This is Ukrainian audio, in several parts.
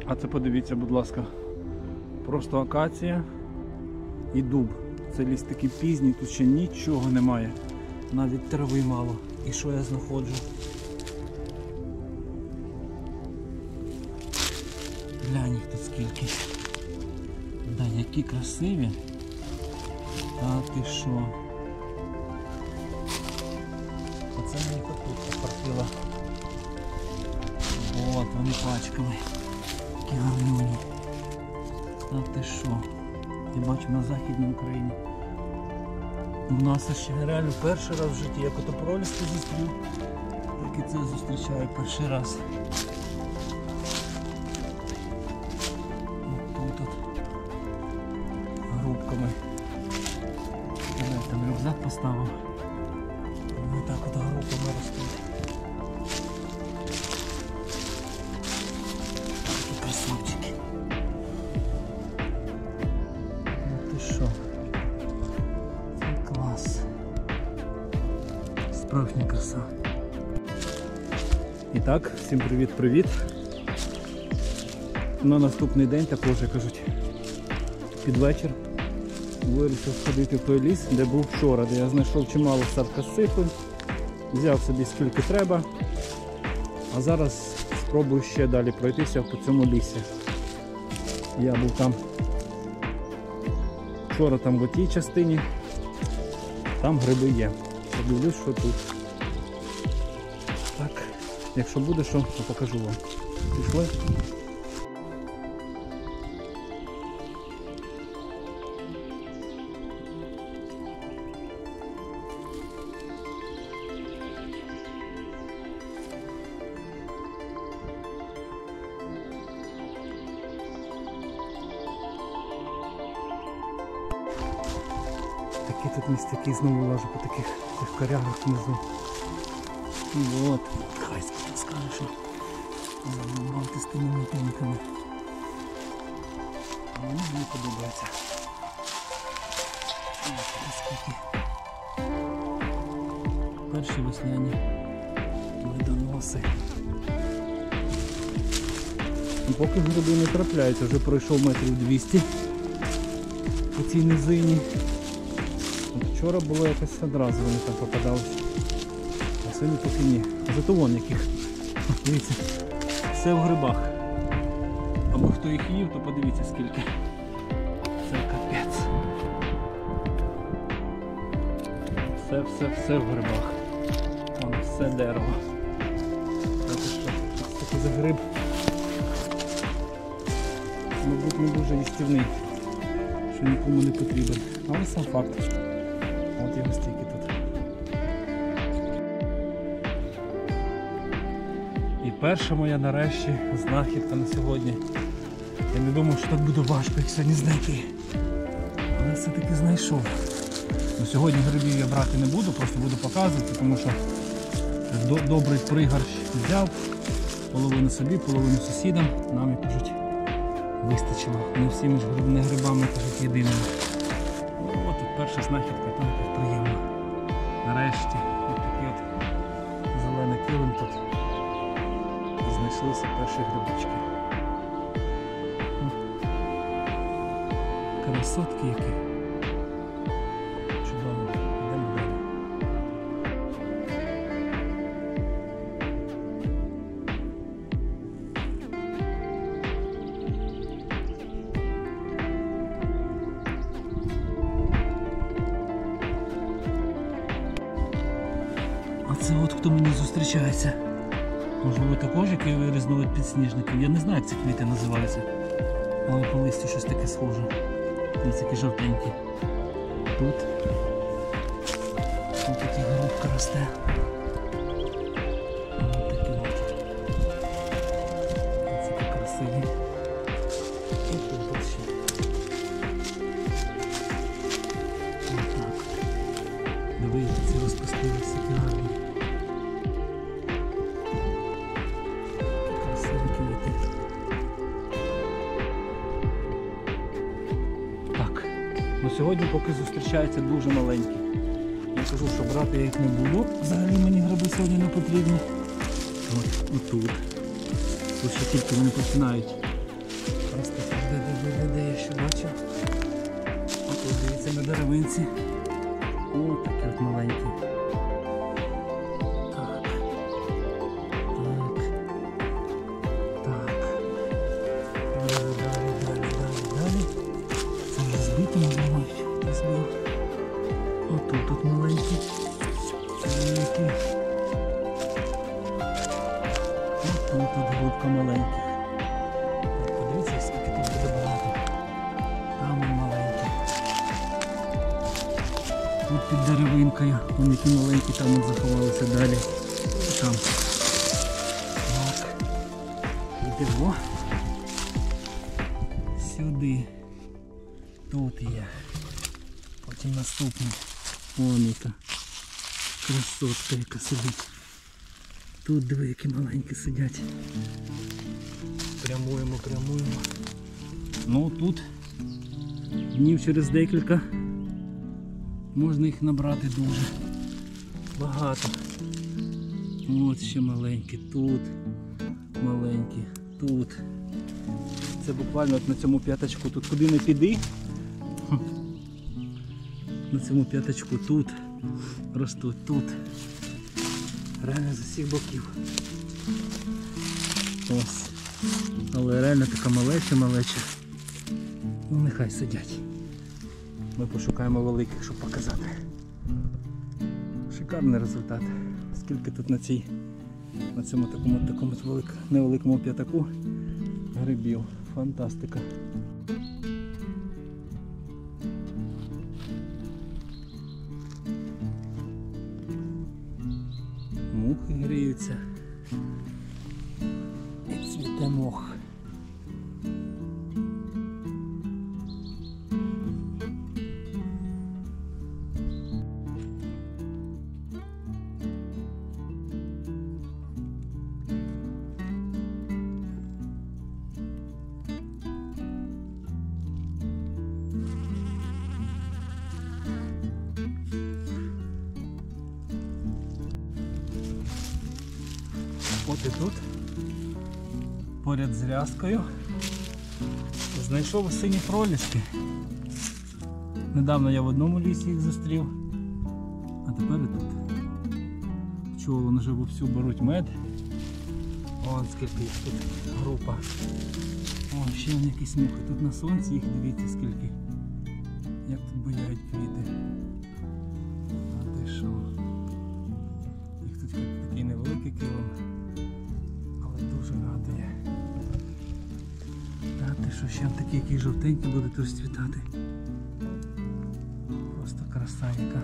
А це подивіться, будь ласка, просто акація і дуб. Це ліс такий пізній, тут ще нічого немає. Навіть трави мало. І що я знаходжу? Глянь їх тут скільки. Да, які красиві. А ти що? Оце мені тут поспортило. От вони пачками. Такі гарнюні. А ти що? Я бачу на Західній Україні. У нас ще реально перший раз в житті, як ото проліски зустрів, так і це зустрічаю перший раз. Тут грубками. Я там рюкзак поставив. Вони так от групами ростуть. Такі красавчики. Ну ти що? Це клас. Справжня краса. І так, всім привіт-привіт. На наступний день також, як кажуть, під вечір вирішив сходити в той ліс, де був вчора, де я знайшов чимало саркосипи, взяв собі скільки треба, а зараз спробую ще далі пройтися по цьому лісі. Я був там вчора там в тій частині, там гриби є. Подивлюсь, що тут. Так, якщо буде що, то покажу вам. Пішли? Такі тут містяки, знову лажу по таких корягах внизу. Вот, хай скільки скажеш. Мавти з тими мутинками. А вони мені подобаються. Скільки. Перші весняні медоноси. Поки гриби не трапляються, вже пройшов метрів 200 по цій низині. Вчора було якось одразу вони там попадалися, а сьогодні поки ні. Зато вон яких, дивіться, все в грибах. Або хто їх їв, то подивіться скільки. Це капець. Все в грибах. Вон все дерево. Це що? Ось такий за гриб. Мабуть, не дуже їстівний, що нікому не потрібен. Але сам факт. От його стільки тут. І перша моя нарешті знахідка на сьогодні. Я не думав, що так буде важко їх сьогодні знайти. Але все-таки знайшов. Ну, сьогодні грибів я брати не буду, просто буду показувати, тому що добрий пригарщ взяв. Половину собі, половину сусідам. Нам, як кажуть, вистачило. Не всіми ж грибами, кажуть, єдиними. О, тут перша знахідка, то якось приємно. Нарешті, ось такий от зелений килим тут. І знайшлися перші грибочки. Красотки які. Чудово. Йдемо далі. А це от хто мені зустрічається. Можливо, також який різновид підсніжників. Я не знаю, як ці квіти називаються. Але по листю щось таке схоже. Дивіться, які жовтенькі. Тут такі грубка росте. Ось такі от. Ось такі красиві. І тут ще. Ось так. Дивіться, ці розпустилися, які гарні. Красиві квіти. Так, ну сьогодні поки зустрічаються дуже маленькі. Я кажу, що брати я їх не буду. Взагалі мені гриби сьогодні не потрібні. От тут. Тут ще тільки вони починають Просто де я ще бачив. Ось дивіться на деревинці. О, такі от маленькі. Так. Далі. Це вже збито, можливо, хтось збив. Отут маленькі. Великі. Отут групка маленьких. Подивіться, скільки тут буде багато. Там маленькі. Тут під деревинкою. Вон які маленькі там от заховалися далі. Там. Так. Йдемо. Сюди. Тут є. Потім наступний. Вон яка. Красотка яка сидить. Тут диви, які маленькі сидять. Прямуємо. Ну тут днів через декілька можна їх набрати дуже багато. От ще маленькі, тут маленькі, тут. Це буквально от на цьому п'яточку, тут куди не піди. На цьому п'яточку тут ростуть, тут. Реально з усіх боків. Ось. Але реально така малеча. Ну нехай сидять. Ми пошукаємо великих, щоб показати. Шикарний результат. Скільки тут на цьому такому невеликому п'ятаку грибів. Фантастика. Мухи гріються. І цвіте мох. От і тут, поряд з рязкою, знайшов сині проліски. Недавно я в одному лісі їх зустрів, а тепер і тут. Пчоли вже вовсю беруть мед. Вон скільки їх тут група. О, ще якісь мухи. Тут на сонці їх дивіться скільки. Як тут буяють квіти. А ти що? Їх тут такий невеликий килим. Дуже радує. Та ти що, ще такі, які жовтенькі будуть розцвітати. Просто краса яка.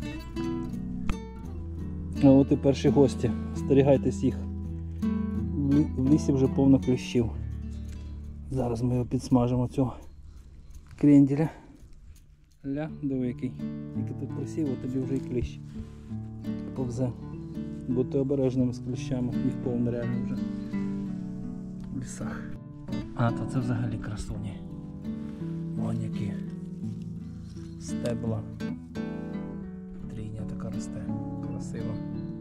А от і перші гості. Остерігайтесь їх. В лісі вже повно кліщів. Зараз ми його підсмажимо, цього кренделя. Ля, диви який. Тільки тут присів, а тобі вже і кліщ повзе. Будьте обережними з кліщами, їх повно реально вже в лісах. А, то це взагалі красуні. Вон які стебла. Трійня така росте. Красиво.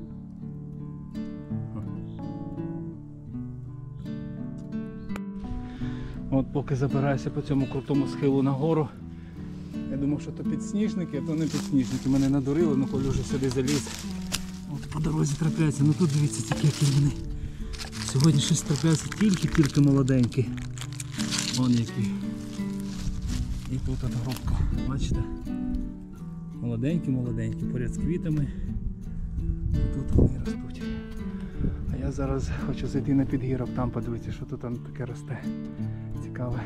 От поки забираюся по цьому крутому схилу нагору. Я думав, що то підсніжники, а то не підсніжники. Мене надурили, ну коли вже сюди заліз. От по дорозі трапляються, ну тут дивіться, такі які вони. Сьогодні щось трапляється тільки молоденькі. Вон які. І тут от грубка, бачите? Молоденькі, поряд з квітами. І тут вони ростуть. А я зараз хочу зайти на підгірок, там подивитися, що тут там таке росте. Цікаве.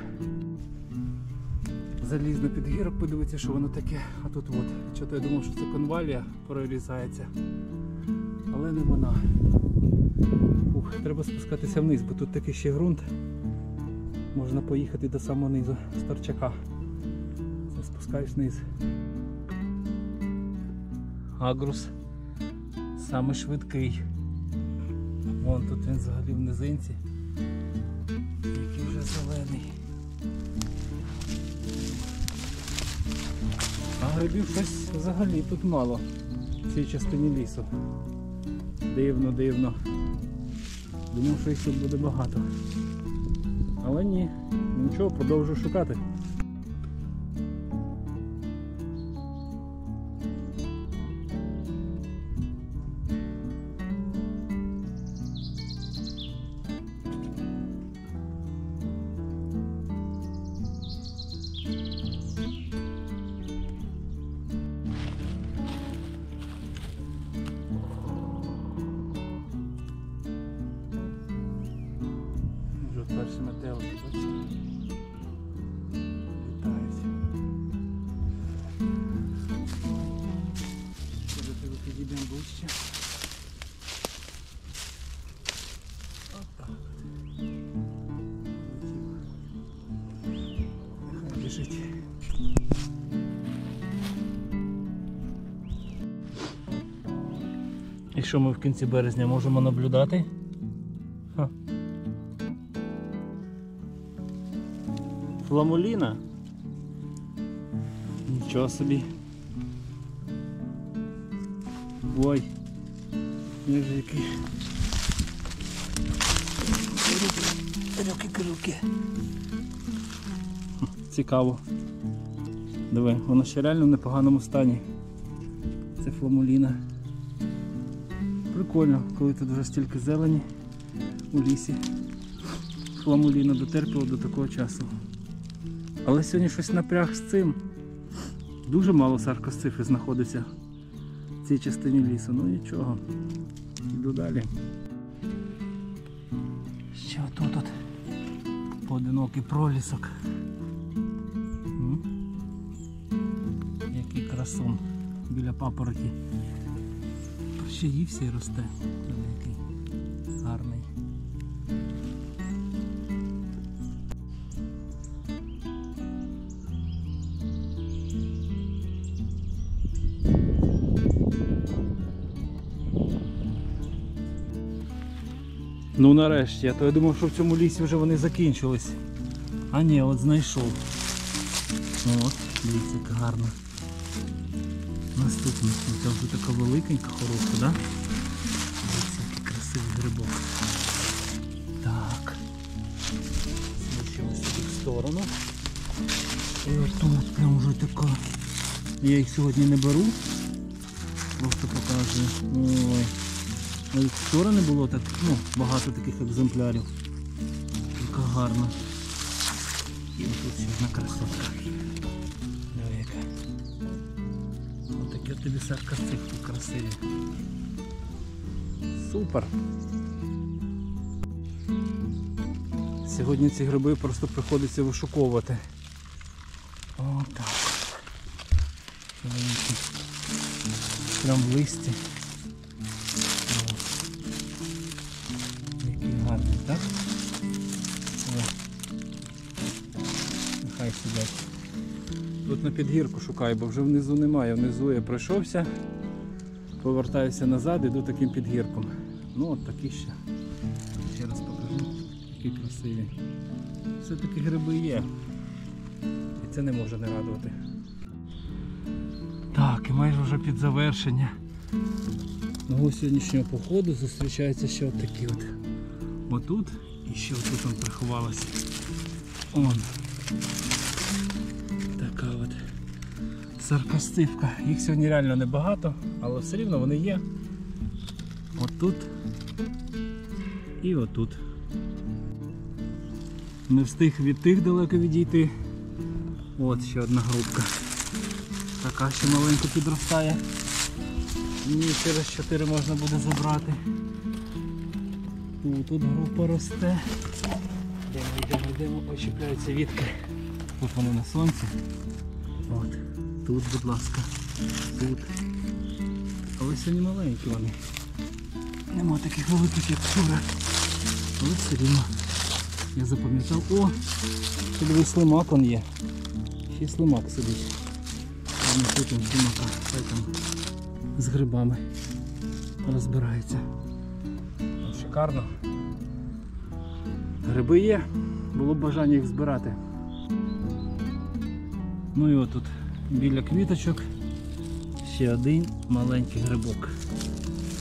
Заліз на підгірок, подивитися, що воно таке. А тут от. Чого-то я думав, що це конвалія прорізається. Але не вона. Ух, треба спускатися вниз, бо тут такий ще ґрунт. Можна поїхати до самого низу, з торчака. Це спускаєш вниз. Агрус саме швидкий. Вон тут він взагалі в низинці. Який вже зелений. А грибів щось взагалі тут мало в цій частині лісу. Дивно. Думав, що їх тут буде багато. Але ні, нічого, продовжую шукати. Перші метелики, бачите? Літають. Зараз підійдемо ближче. Отак. Нехай біжить. І що ми в кінці березня можемо наблюдати? Ха. Фламуліна? Нічого собі. Ой, який. Руки. Цікаво. Диви, вона ще реально в непоганому стані. Це фламуліна. Прикольно, коли тут вже стільки зелені у лісі. Фламуліна дотерпіла до такого часу. Але сьогодні щось напряг з цим. Дуже мало саркосцифи знаходиться в цій частині лісу. Ну нічого. Йду далі. Ще отут поодинокий пролісок. Який красун біля папороті. Прищаївся і росте. Який гарний. Ну нарешті, а то я думав, що в цьому лісі вже вони закінчились. А ні, от знайшов. От, дивіться, як гарно. Наступний, це вже така великенька, хороша, да? Дивіться, який красивий грибок. Так. Сміщимо собі в сторону. І отут прям вже така. Я їх сьогодні не беру. Просто показую. Ой. Ось вчора не було так, багато таких екземплярів. Яка гарна. І тут ще одна красотка. Диви яка. Ось такі от тобі саркосцифи красиві. Супер. Сьогодні ці гриби просто приходиться вишуковувати. Отак. Прям в листі. Гарний, так? О. Нехай сидять. Тут на підгірку шукаю, бо вже внизу немає. Внизу я пройшовся, повертаюся назад, іду таким підгірком. Ну от такі ще. Ще раз покажу. Такі красиві. Все-таки гриби є. І це не може не радувати. Так, і майже вже під завершення мого сьогоднішнього походу зустрічаються ще от такі от. Отут і ще отут он приховалася. Он. Така от саркосцифка. Їх сьогодні реально небагато, але все рівно вони є. Отут і отут. Не встиг від тих далеко відійти. От ще одна групка. Така ще маленько підростає. Мені через 4 можна буде забрати. Тут група росте. Йдемо, почіпляються вітки. Тут вони на сонці. От. Тут, будь ласка. Тут. Але сьогодні маленькі вони. Нема таких великих, як вчора. Але все рівно. Я запам'ятав. О! Ще дивись, слимак он є. Ще слимак сидить. А не тут он слимака. Хай там з грибами розбирається. Шикарно. Гриби є, було б бажання їх збирати. Ну і отут біля квіточок ще один маленький грибок.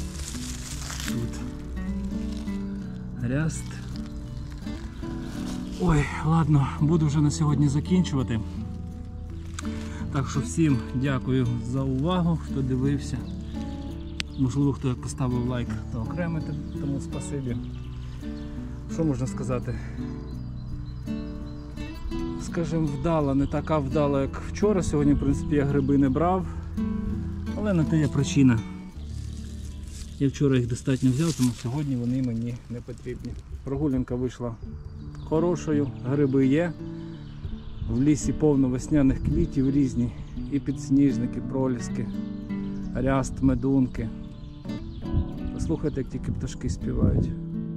Тут ряст. Ой, ладно, буду вже на сьогодні закінчувати. Так що всім дякую за увагу, хто дивився. Можливо, хто як поставив лайк, то окремо, тому спасибі. Що можна сказати? Скажімо, вдала, не така вдала, як вчора. Сьогодні, в принципі, я гриби не брав. Але на те є причина. Я вчора їх достатньо взяв, тому сьогодні вони мені не потрібні. Прогулянка вийшла хорошою, гриби є. В лісі повно весняних квітів різні. І підсніжники, проліски, ряст, медунки. Послухайте, як тільки пташки співають.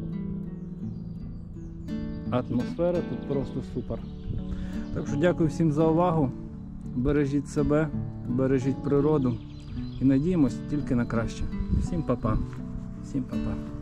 Атмосфера тут просто супер. Так що дякую всім за увагу. Бережіть себе, бережіть природу і надіємося тільки на краще. Всім па-па. Всім па-па.